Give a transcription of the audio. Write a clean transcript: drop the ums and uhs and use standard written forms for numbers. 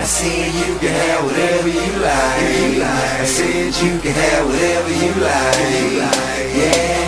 said you can have whatever you like. I said you can have whatever you like. Yeah.